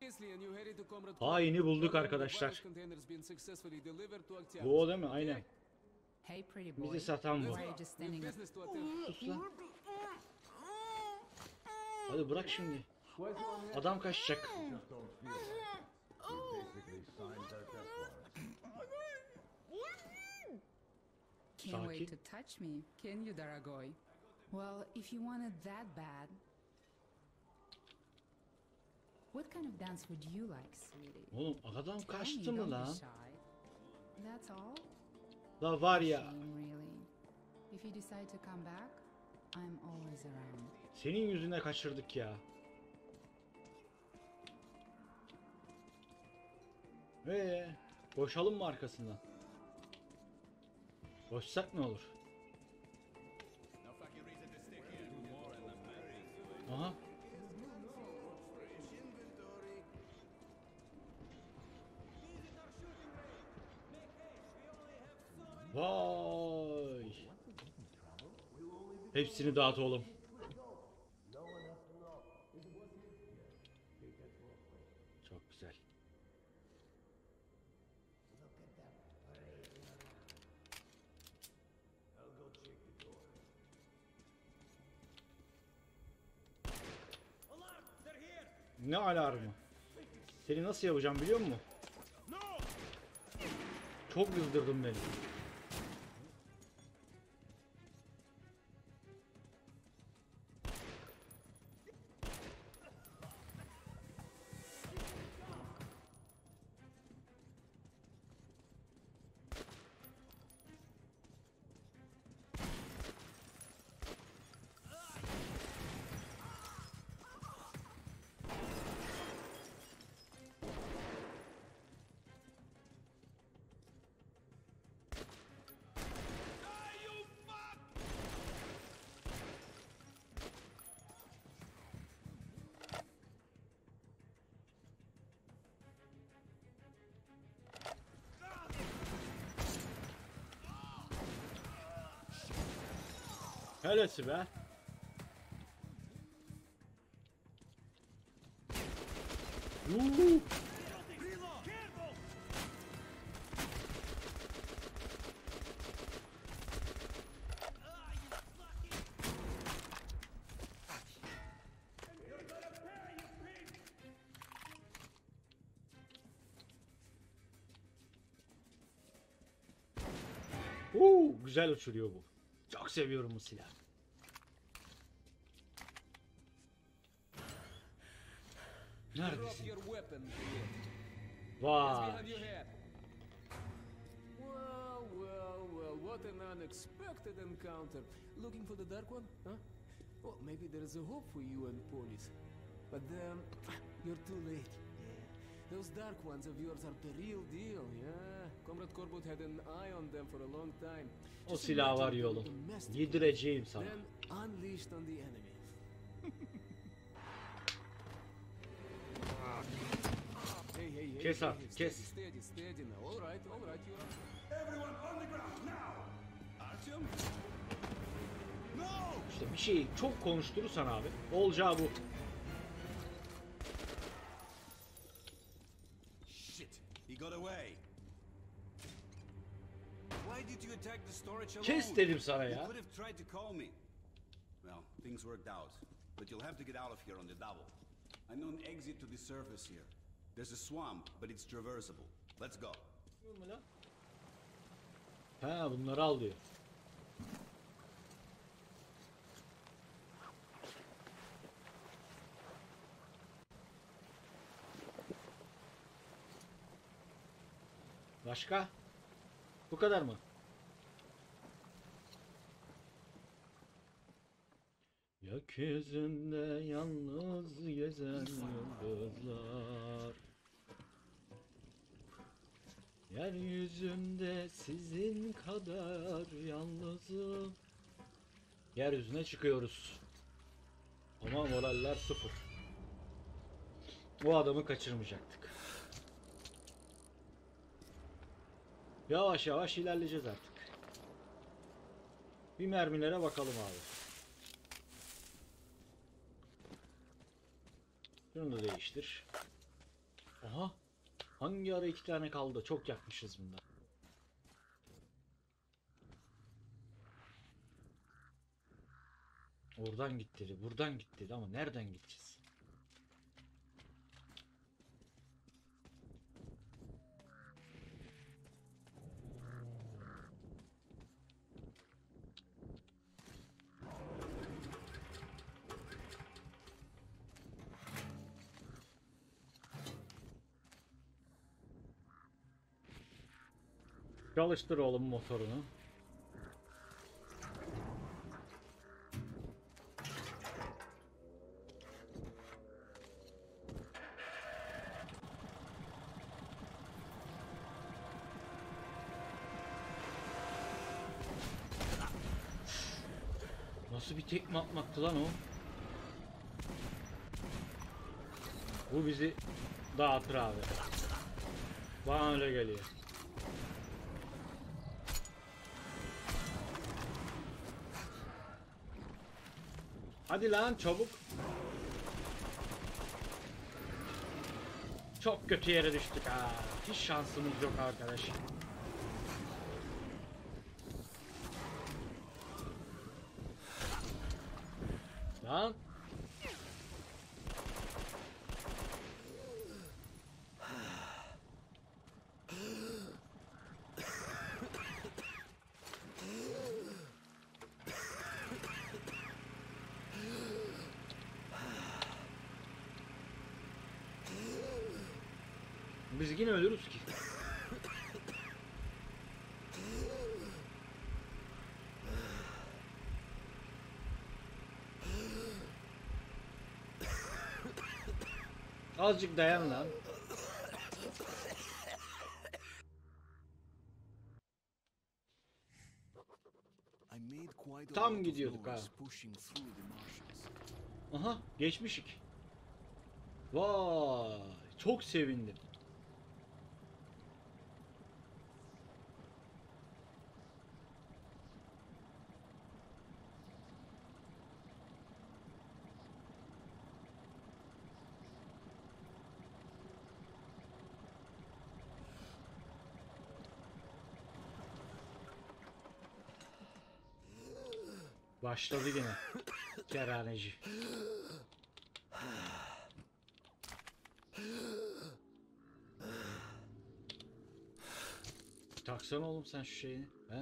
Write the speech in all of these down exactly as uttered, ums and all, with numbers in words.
Haini bulduk arkadaşlar. Bu o değil mi? Aynen. Bizi satan bu. Sus lan. Hadi bırak şimdi. Adam kaçacak. Can't wait to touch me, can you, Daragoy? Well, if you want it that bad, what kind of dance would you like, sweetie? Oğlum adam Tell me, kaçtı mı don't be lan? shy. That's all? La var ya. Shame, really. If you decide to come back, I'm always around. Senin yüzüne kaçırdık ya. Ee, boşalım mı arkasından? Boşsak ne olur? Aha. Vay. Hepsini dağıt oğlum. Çok güzel. Ne alarmı? Seni nasıl yapacağım biliyor musun? Çok kızdırdın beni. Helesi be. Uuu. Uuu, güzel uçuruyor bu. Çok seviyorum bu silahı. Neredesin? Vay. Well, well, well, what an unexpected encounter. Looking for the Dark One, huh? Well, maybe there is a hope for you and Polis. But then, you're too late. Yeah. Those Dark Ones of yours are the real deal, yeah? Comrade Korbut had an eye on them for a long time. O silah var ya oğlum. Yedireceğim sana. Then unleashed on the enemy. Hey, hey, hey, Kes hey, artık, hey, kes. Steady, steady, steady now. All right, all right, you're right. Everyone on the ground now. Artyom? No! İşte bir şeyi çok konuşturursan abi, olacağı bu. Shit, he got away. Why did you attack the storage alone? Kes dedim sana You ya. could have tried to call me. Well, things worked out, but you'll have to get out of here on the double. I know an exit to the surface here. There's a swamp, but it's traversable. Let's go. Ha, bunları al diyor. Başka? Bu kadar mı? Gökyüzünde yalnız gezen yıldızlar, yeryüzünde sizin kadar yalnızım. Yeryüzüne çıkıyoruz. Ama moraller sıfır. O adamı kaçırmayacaktık. Yavaş yavaş ilerleyeceğiz artık. Bir mermilere bakalım abi. Şunu da değiştir. Aha. Hangi ara iki tane kaldı? Çok yakmışız bundan. Oradan gitti, buradan gitti ama nereden gideceğiz? Çalıştır oğlum motorunu. Nasıl bir tekme atmaktı lan o? Bu bizi dağıtır abi. Bana öyle geliyor. Hadi lan çabuk. Çok kötü yere düştük ha. Hiç şansımız yok arkadaş. Lan. Biz yine ölürüz ki. Azıcık dayan lan. Tam gidiyorduk ha. Aha geçmişik. Vay çok sevindim. Başladı yine. Kerhaneci. Taksana oğlum sen şu şeyini. He?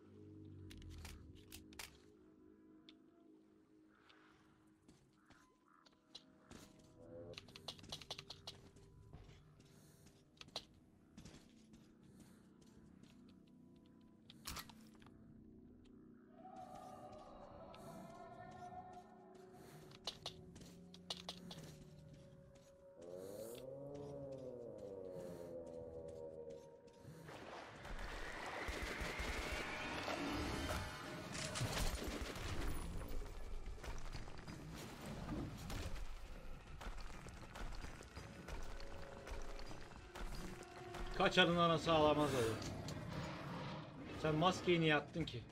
Kaçarın anası ağlamaz oğlum. Sen maskeyi niye attın ki?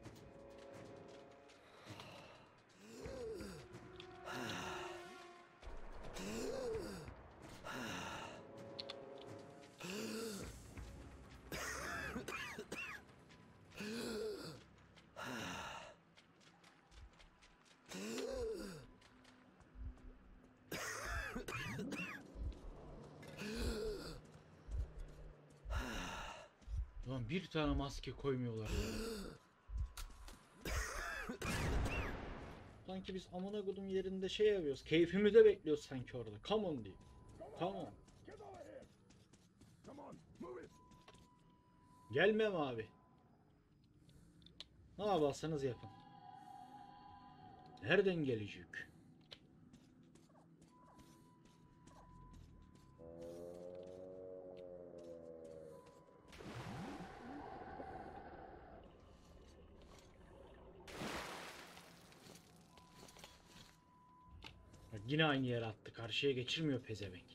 Lan bir tane maske koymuyorlar ya. Sanki biz amına kodum yerinde şey yapıyoruz. Keyfimize bekliyoruz sanki orada. Come on diye. Come on. Gelmem abi. Ne yaparsanız yapın. Nereden gelecek? Yine aynı yere attı. Karşıya geçirmiyor pezevenk.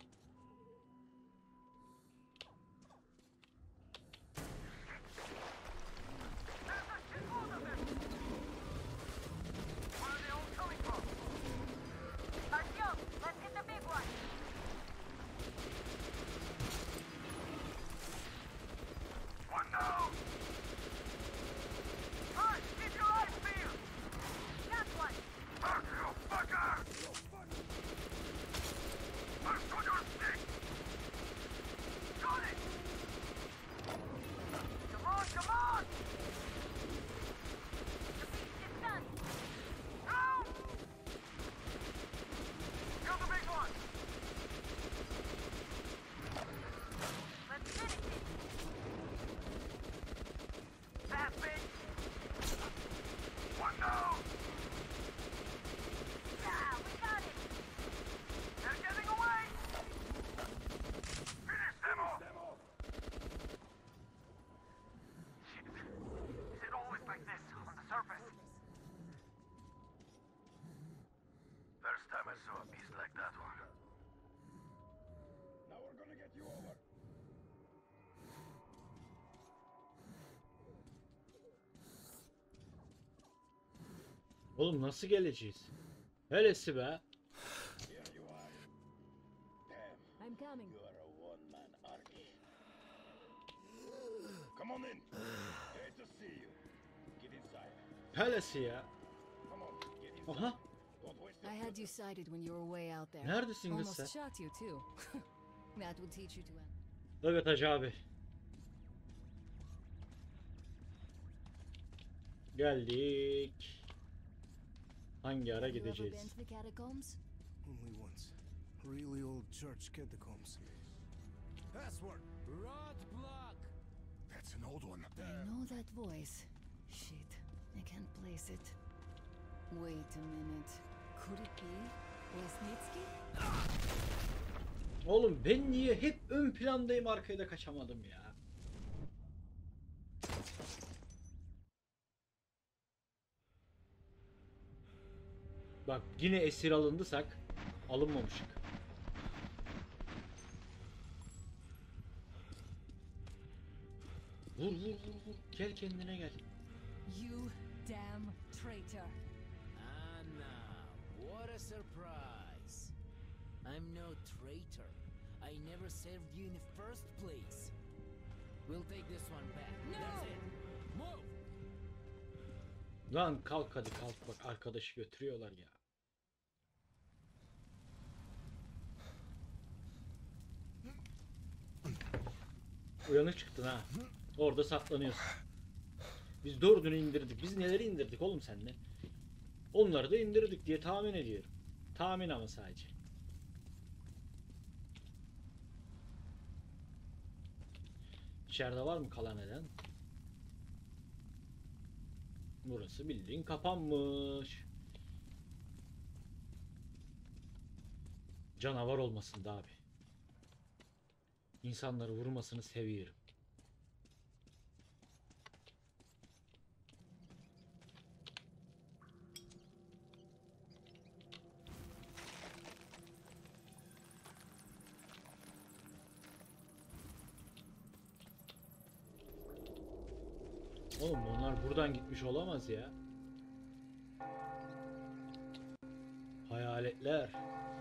Oğlum nasıl geleceğiz? Helesi be. I'm coming. You are a one-man army. Come on in. Great to see you. Get inside. Helesi ya. Come on, get inside. Aha. Don't waste I your had you sighted when you were way out there. Neredesin kız Almost sen? shot you too. That would teach you to end. Evet Hacı abi. Geldik. Hangi ara Have you ever been gideceğiz? to the catacombs? Only once. Really old church catacombs. Password. Roadblock. That's an old one. I know that voice. Shit, I can't place it. Wait a minute. Could it be Lesnitsky? Oğlum ben niye hep ön plandayım, arkaya da kaçamadım ya. Bak yine esir alındısak alınmamışık. Vur vur vur vur. Gel kendine gel. You damn traitor. Anna, what a surprise. I'm no traitor. I never served you in the first place. We'll take this one back. No! That's it. Move! Lan kalk hadi kalk, bak arkadaşı götürüyorlar ya. Uyanık çıktın ha. Orada saklanıyorsun. Biz dördünü indirdik. Biz neleri indirdik oğlum seninle? Onları da indirdik diye tahmin ediyorum. Tahmin ama sadece. İçeride var mı kalan eden? Burası bildiğin kapanmış. Canavar olmasın da abi. İnsanları vurmasını seviyorum. Oğlum onlar buradan gitmiş olamaz ya. Hayaletler.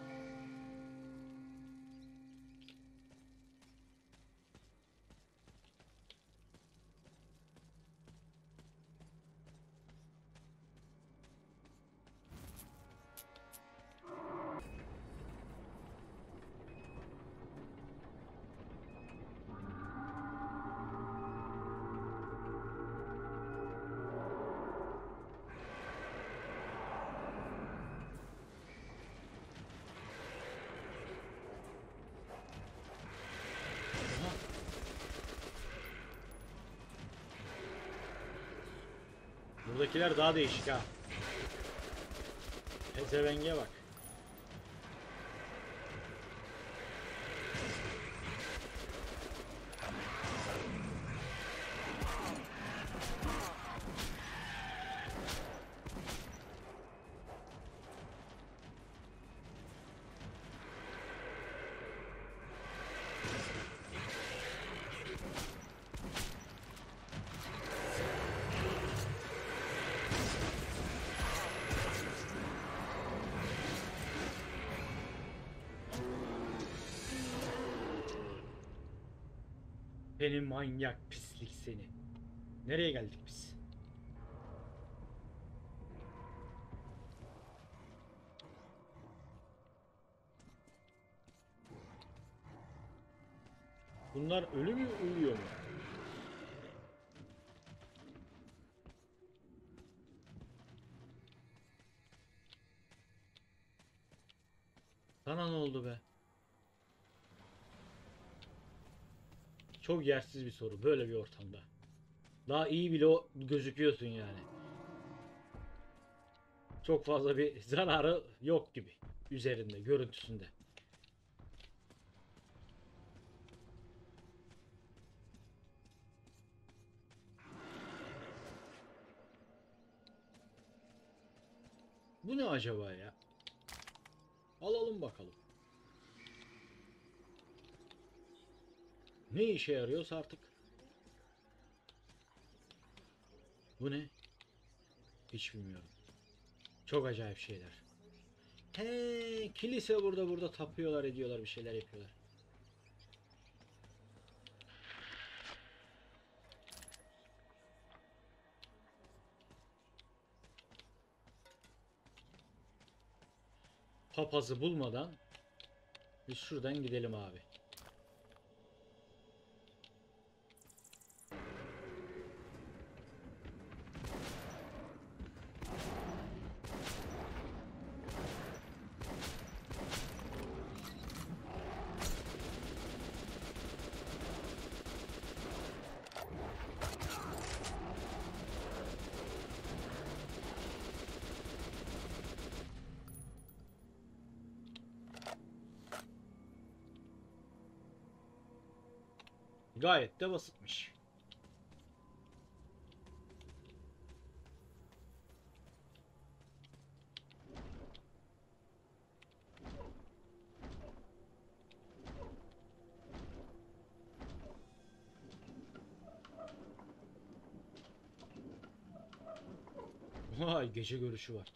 Buradakiler daha değişik ha. Pezevenge bak. Seni manyak pislik seni. Nereye geldik biz? Bunlar ölü mü, uyuyor mu? Sana ne oldu be? Çok yersiz bir soru böyle bir ortamda. Daha iyi bile o gözüküyorsun yani. Çok fazla bir zararı yok gibi üzerinde, görüntüsünde. Bu ne acaba ya? Alalım bakalım. Ne işe yarıyorsa artık. Bu ne? Hiç bilmiyorum. Çok acayip şeyler. He, kilise burada burada tapıyorlar, ediyorlar, bir şeyler yapıyorlar. Papazı bulmadan biz şuradan gidelim abi. Gayet de basitmiş. Vay, gece görüşü var.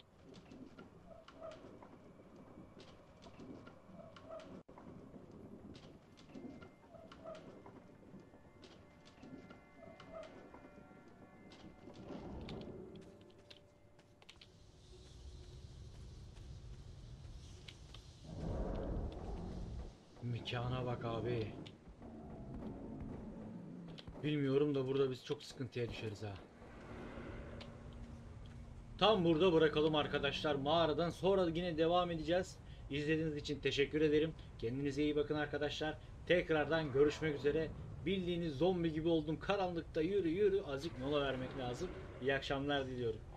Mekana bak abi. Bilmiyorum da burada biz çok sıkıntıya düşeriz ha. Tam burada bırakalım arkadaşlar. Mağaradan sonra yine devam edeceğiz. İzlediğiniz için teşekkür ederim. Kendinize iyi bakın arkadaşlar. Tekrardan görüşmek üzere. Bildiğiniz zombi gibi oldum. Karanlıkta yürü yürü. Azıcık mola vermek lazım. İyi akşamlar diliyorum.